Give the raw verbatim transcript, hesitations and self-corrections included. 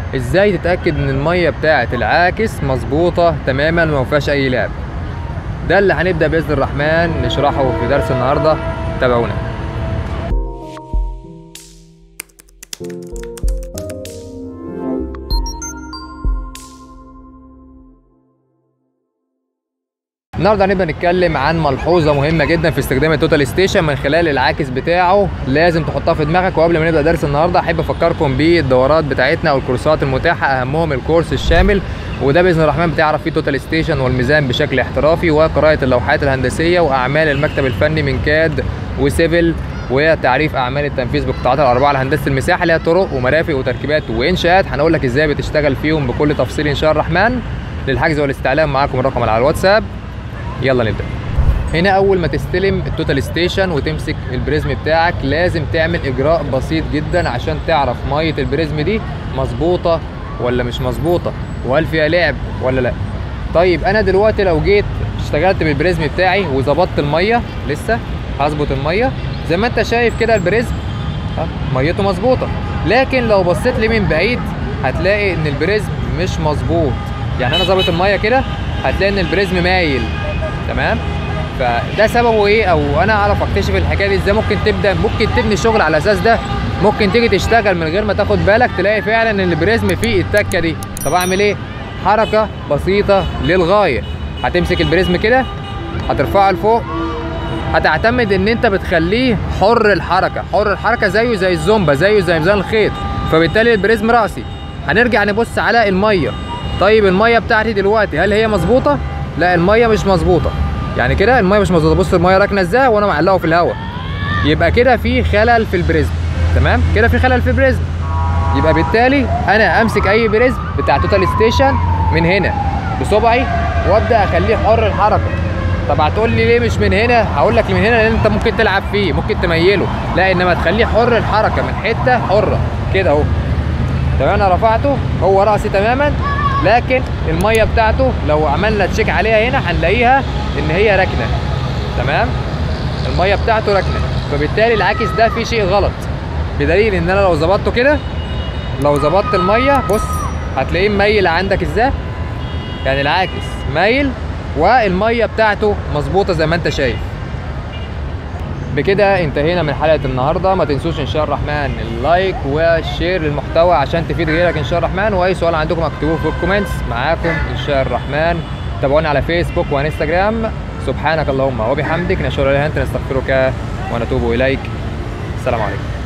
ازاي تتاكد ان الميه بتاعه العاكس مظبوطه تماما وما فيهاش اي لعب. ده اللي هنبدا باذن الرحمن نشرحه في درس النهارده، تابعونا. النهارده هنبدا نتكلم عن ملحوظه مهمه جدا في استخدام التوتال ستيشن من خلال العاكس بتاعه، لازم تحطها في دماغك. وقبل ما نبدا درس النهارده احب افكركم بالدورات بتاعتنا او الكورسات المتاحه، اهمهم الكورس الشامل، وده باذن الرحمن بتعرف فيه توتال ستيشن والميزان بشكل احترافي، وقراءه اللوحات الهندسيه واعمال المكتب الفني من كاد وسيفل، وتعريف اعمال التنفيذ بالقطاعات الاربعه لهندسه المساحه اللي هي طرق ومرافق وتركيبات وانشاءات. هنقول لك ازاي بتشتغل فيهم بكل تفصيل ان شاء الرحمن. للحجز والاستعلام معاكم الرقم على الواتساب. يلا نبدأ. هنا أول ما تستلم التوتال ستيشن وتمسك البريزم بتاعك لازم تعمل إجراء بسيط جدا عشان تعرف مية البريزم دي مظبوطة ولا مش مظبوطة، وهل فيها لعب ولا لا. طيب أنا دلوقتي لو جيت اشتغلت بالبريزم بتاعي وظبطت المية، لسه هظبط المية زي ما أنت شايف كده البريزم ميته مظبوطة، لكن لو بصيت لي من بعيد هتلاقي إن البريزم مش مظبوط. يعني أنا ظابط المية كده هتلاقي إن البريزم مايل، تمام؟ فده سببه ايه؟ او انا اعرف اكتشف الحكايه دي ازاي؟ ممكن تبدا ممكن تبني شغل على اساس ده، ممكن تيجي تشتغل من غير ما تاخد بالك تلاقي فعلا ان البريزم فيه التكه دي. طب اعمل ايه؟ حركه بسيطه للغايه. هتمسك البريزم كده، هترفعه لفوق، هتعتمد ان انت بتخليه حر الحركه، حر الحركه زيه زي الزومبا، زيه زي ميزان الخيط، فبالتالي البريزم راسي. هنرجع نبص على الميه. طيب الميه بتاعتي دلوقتي هل هي مظبوطه؟ لا، الميه مش مظبوطه. يعني كده الميه مش مظبوطه. بص الميه راكنه ازاي وانا معلقه في الهواء، يبقى كده في خلل في البريزم. تمام كده في خلل في البريزم، يبقى بالتالي انا امسك اي بريزم بتاع توتال ستيشن من هنا بصبعي وابدا اخليه حر الحركه. طب هتقول لي ليه مش من هنا؟ هقول لك من هنا لان انت ممكن تلعب فيه، ممكن تميله، لا انما تخليه حر الحركه من حته حره كده اهو. تمام انا رفعته هو راسي تماما، لكن الميه بتاعته لو عملنا تشيك عليها هنا هنلاقيها ان هي راكنه. تمام الميه بتاعته راكنه، فبالتالي العاكس ده فيه شيء غلط، بدليل ان انا لو ظبطته كده، لو ظبطت الميه بص هتلاقيه مايل عندك ازاي، يعني العاكس مايل والميه بتاعته مظبوطه زي ما انت شايف. بكده انتهينا من حلقه النهارده. ما تنسوش ان شاء الرحمن اللايك والشير للمحتوى عشان تفيد غيرك ان شاء الرحمن، واي سؤال عندكم اكتبوه في الكومنتس. معاكم ان شاء الرحمن. تابعونا على فيسبوك وانستجرام. سبحانك اللهم وبحمدك، نشهد لا اله الا انت، نستغفرك ونتوب اليك. السلام عليكم.